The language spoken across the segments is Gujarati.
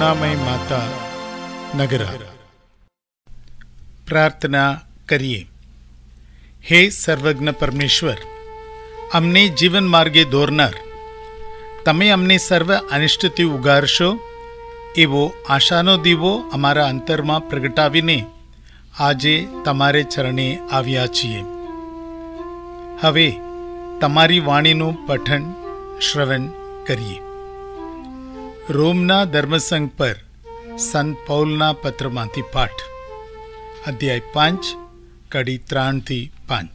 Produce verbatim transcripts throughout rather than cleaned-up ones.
करुणामय माता नगरा। प्रार्थना करिए। हे सर्वज्ञ परमेश्वर, अमने जीवन मार्गे दौरनार तमे अमने सर्व अनिष्टथी उगारशो एवो आशानो दीवो अमारा अंतरमा प्रगटावीने आजे तमारे चरणे आव्या छीए। हवे तमारी वाणीनु पठन श्रवण करिए। रोमना धर्मसंघ पर संत पौलना पत्रमांथी पाठ, अध्याय पांच, कड़ी त्रण थी पांच।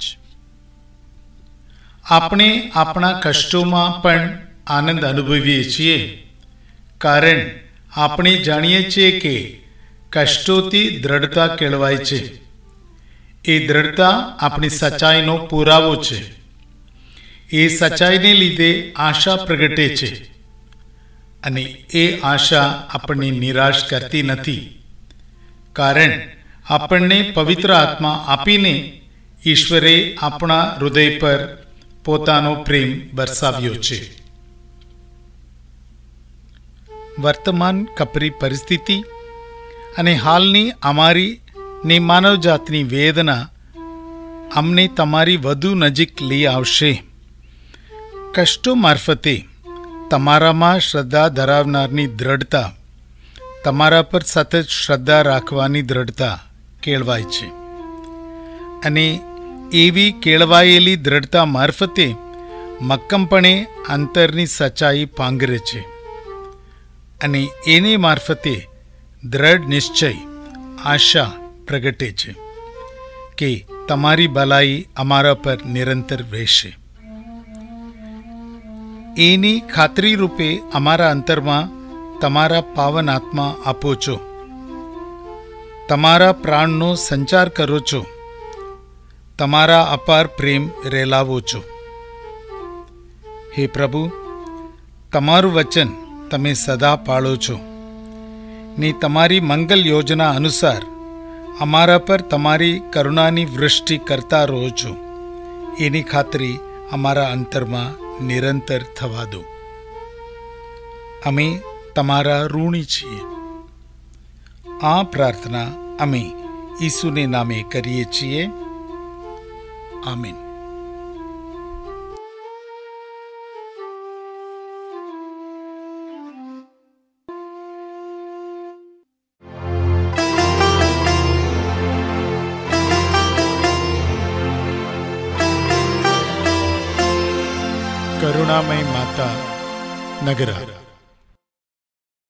આપણે આપણા કષ્ટોમાં પણ આનંદ અનુભવીએ છીએ, કારણ આપણે જાણીએ છીએ કે કષ્ટોથી દ્રઢતા કેળવાય છે। એ દ્રઢતા આપણી સચ્ચાઈનો પુરાવો છે। એ સચ્ચાઈને લીધે આશા પ્રગટે છે, અને એ આશા આપણને નિરાશ કરતી નથી, કારણ આપણને પવિત્ર આત્મા આપીને ઈશ્વરે આપણા હૃદય પર પોતાનો પ્રેમ બરસાવ્યો છે। વર્તમાન કપરી પરિસ્થિતિ અને હાલની અમારી ને માનવજાતની વેદના અમને તમારી વધુ નજીક લઈ આવશે। કષ્ટો મારફતે તમારામાં શ્રદ્ધા ધરાવનારની દ્રઢતા, તમારા પર સતત શ્રદ્ધા રાખવાની દ્રઢતા કેળવાય છે, અને એવી કેળવાયેલી દ્રઢતા મારફતે મક્કમપણે અંતરની સચ્ચાઈ પાંગરે છે, અને એને મારફતે દ્રઢ નિશ્ચય આશા પ્રગટે છે કે તમારી ભલાઈ અમારા પર નિરંતર રહેશે। એની ખાતરી રૂપે અમારા અંતરમાં તમારા પાવન આત્મા આપો છો, તમારા પ્રાણનો સંચાર કરો છો, તમારા અપાર પ્રેમ રેલાવો છો। હે પ્રભુ, તમારું વચન તમે સદા પાળો છો, ને તમારી મંગલ યોજના અનુસાર અમારા પર તમારી કરુણાની વૃષ્ટિ કરતા રહો છો। એની ખાતરી અમારા અંતરમાં નિરંતર થવા દો। અમે તમારા ઋણી છીએ। આ પ્રાર્થના અમે ઈસુને નામે કરીએ છીએ। આમીન। करुणामय माता नगरा।